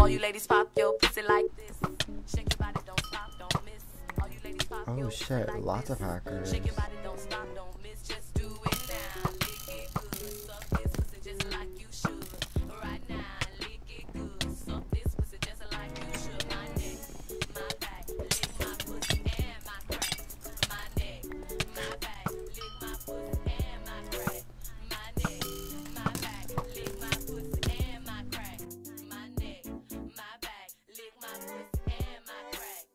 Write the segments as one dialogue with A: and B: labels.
A: All you ladies pop your pussy like this. Shake your body, don't stop, don't miss. All you ladies pop your pussy
B: shit,
A: like
B: lots
A: this.
B: of hackers.
A: Shake your body, don't stop, don't miss. Just do it now. Lick it good. Suck this pussy just like you should. Right now, lick it good. Suck this pussy just like you should. My neck, my back, lick my pussy and my crack. My neck, my back, lick my pussy and my crack. My neck, my back, lick my pussy and my crack. My neck, my back, lick my pussy and my crack.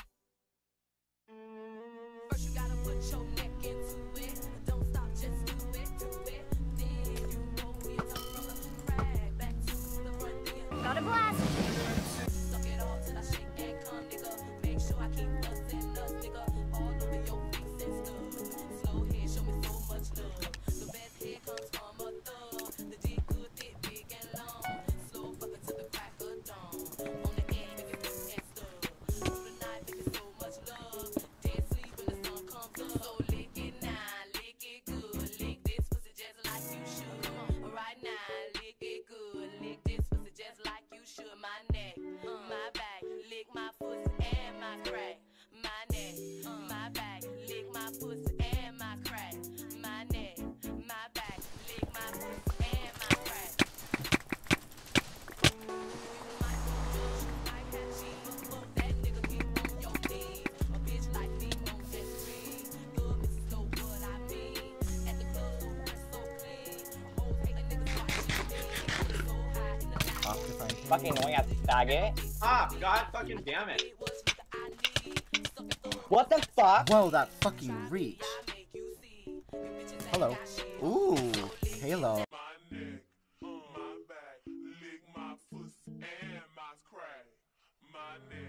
A: First you gotta put your neck into it. Don't stop, just do it, do it. Then you roll your tongue from the crack back to the front. Then
C: Got a blast.
A: suck it all till I shake and come, nigga. Make sure I keep bustin' us, nigga. All over your face and stuff. Slow head, show me so much love. The best head comes from a thug. The dick good, thick, big and long. Slow fucking to the crack of dawn. On the end, make it thick and stuff. Through the night, make it so much love. Dead sleep when the sun comes up. So lick it now, lick it good. Lick this pussy just like you should. Right now, lick it good. Lick this pussy just like you should. My neck, my back, lick my pussy and my crack. My neck, my back, lick my pussy and my crack. My neck, my back, lick my pussy and my crack. You might go judge, you might have cheese, but fuck that nigga, get on your knees. A bitch like me won't just breathe. Good bitches know what I mean. At the club, so fresh, so clean. Hoes hate a nigga watching me. So high in the night.
D: Fucking annoying ass faggot.
E: Ah, god fucking damn it.
D: What the fuck?
B: Whoa, that fucking reach. Hello. Ooh, Halo.
F: My neck, my back, lick my pussy and my crack. My neck.